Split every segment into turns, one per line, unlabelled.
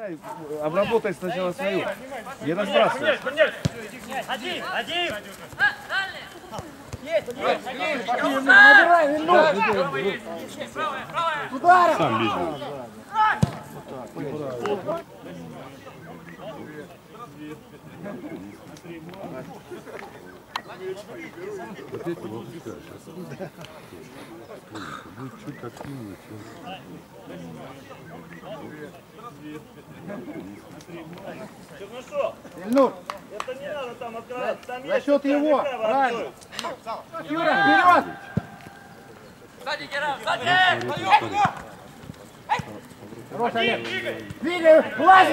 Давай, обработай сначала свою. Не разбрасывай.
Один!
Набирай, удар!
Сам видел. Вот эти выпускаешь, будет чуть активнее, чем...
Чернышов!
Ильнур,
Это не надо там открываться. Там
за
есть
счет его,
право.
правильно. Юра, вперед!
Сзади, Гера, сзади!
Хорош, Олег. Двигай, лазит!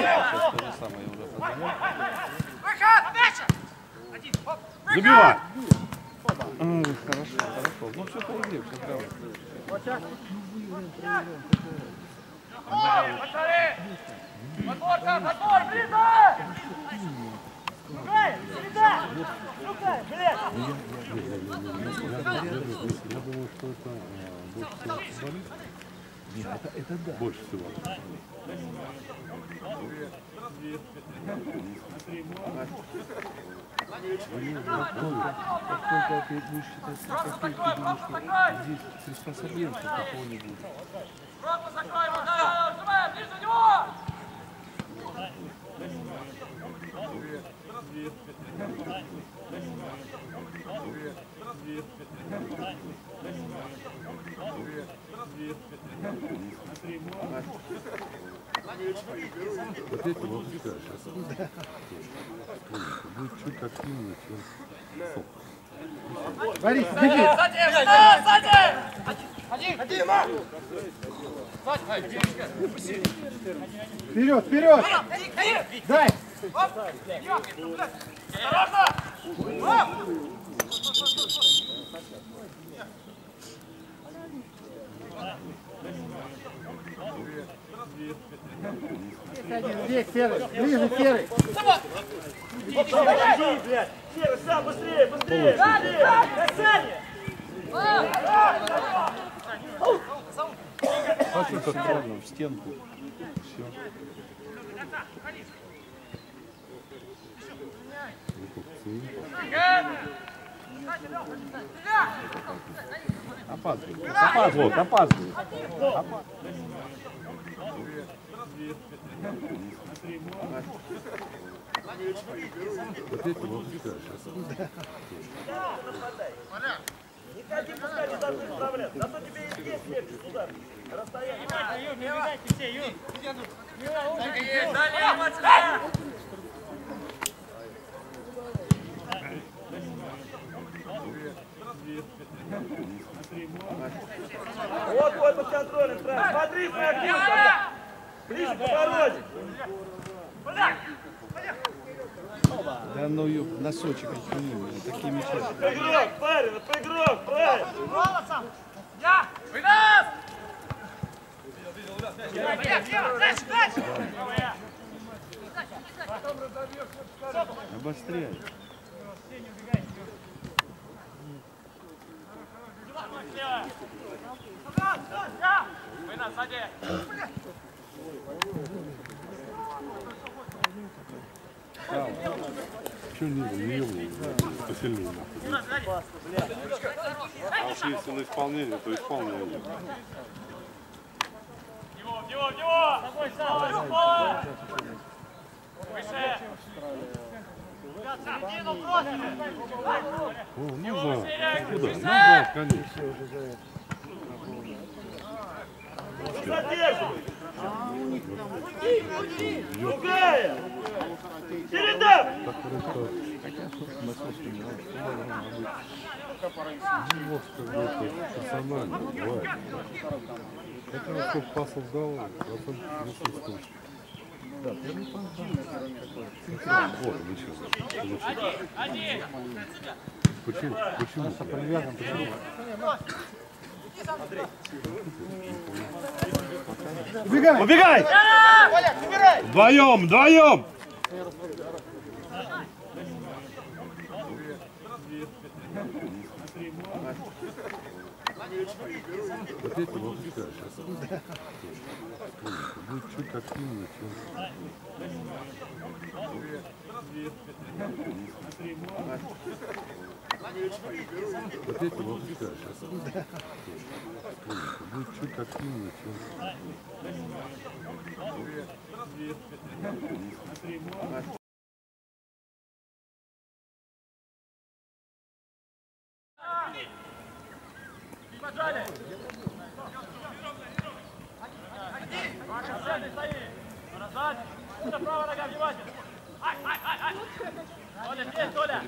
Выход, Миша! Один, хоп!
Забивай!
Хорошо. Ну все по игре, все правильно.
Подборка, подбор, близко!
Рукай, среда! Рукай, блядь!
Я думаю, что это больше всего футболист.
Нет, это да.
Больше всего.
Как только ты будешь считать копейки, думаешь, что здесь приспособления такого не будет.
Роту закрой, Макар! Сжимай, ближе него!
Вот эти выпускаешь, будет чуть активнее, чем сок.
Борис, беги!
Сзади, сзади! Один, Марк!
Вперед, вперед! Дай!
Осторожно!
Здесь, Серый, ближе, Серый!
Подожди, блядь! Серый, сам быстрее, быстрее! Касание!
Хочу как правильно, в стенку. Все. Опаздывает. Опаздывает.
Вот эти выпускаешь.
Никакие пускай не должны справляться. Зато тебе и здесь легче сюда. Расстояние.
Юр, не убегайте все, Юр! Далее, Матвей!
Вот твой под контролем, правильно. Смотри, проактивно. Ближе к породе.
Да ну носочек оттяни, такие мячи.
Поигрок, парень, поигрок, правильно.
Голосом! Я! Вынос! Дальше!
Обостряй.
Вынос, сзади!
Чего не ел, посильнее. А уж если на исполнение, то исполнение.
В него! Выше! Середину бросили!
Назад, конечно.
Задерживай. Другая. Череда.
Персонально, бывает. Это вот сколько пасов дал, процент 30. Да, вот, ничего.
Один!
Почему?
Привязан,
Убегай! Вдвоем!
Вот эти вот сейчас будет чуть активнее, чем... Вот эти вот сейчас будет чуть активнее, чем...
Поджали! Назад! Правая нога, внимательно! Ай! Толя, здесь, Толя!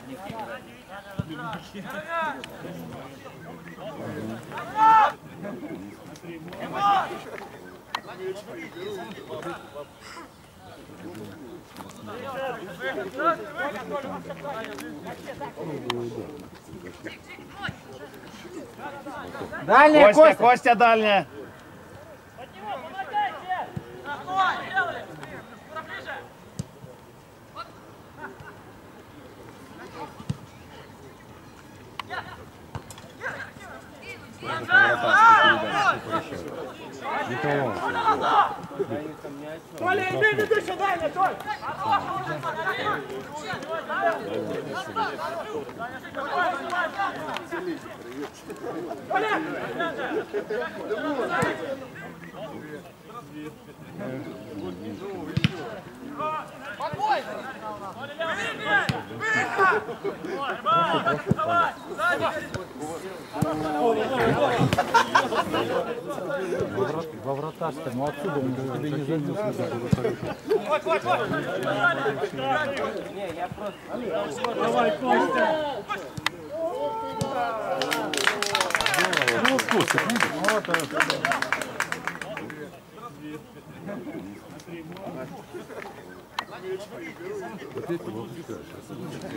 Дальняя,
Костя,
Костя!
Костя, дальняя.
Под него, помогайте! Стой! Сделали! Скоро ближе! Толя, иди, иди сюда, не Толь!
Во вратарском, ну отсюда он тебе не занес.
Давай, Костя!
Вот эти вот сейчас...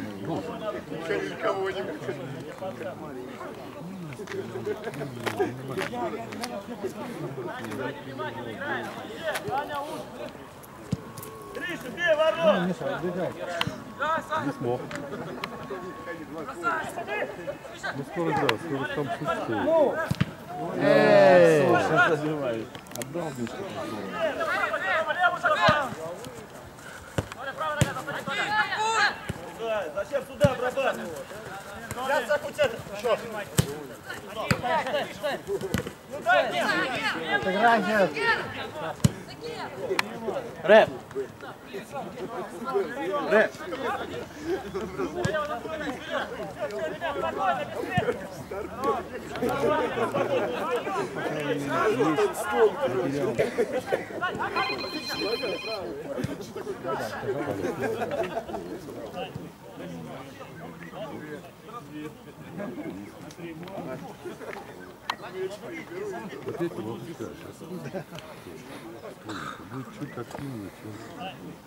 Гриша, бей ворот!
Миша, отбегай.
Не смог. Ну скоро да, скоро там пустые. Отдал Мишка.
Зачем сюда обрабатывать? Сейчас закутят.
Сыграй сейчас.
Рэп. Рэп.
Вот эти вот сейчас... Будет чуть активнее, чем...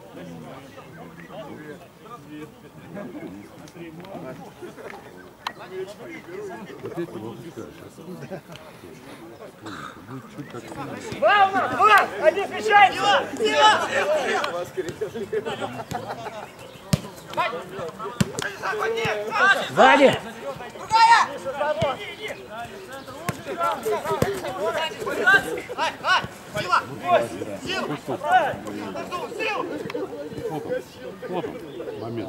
Вот эти вот сейчас... Будет чуть активнее.
Главное! Один встречай!
Сзади!
Хлопом. Момент.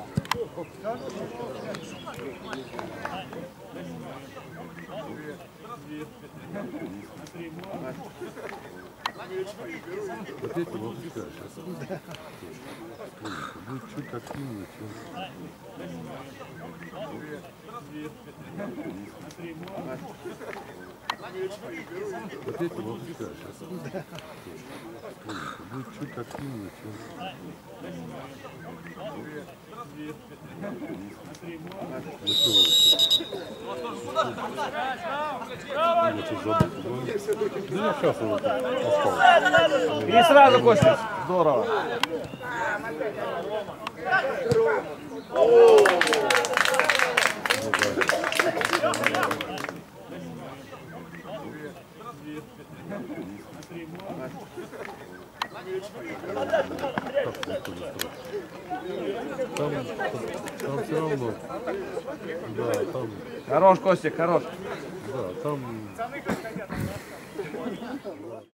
Вот эти вот сейчас... Будет чуть активнее, чем... Вот эти вот сейчас... Будет чуть активнее, чем...
И сразу, Костя. Здорово.
Там все равно. Да, там,
Хорош, Костик, хорош.
да, там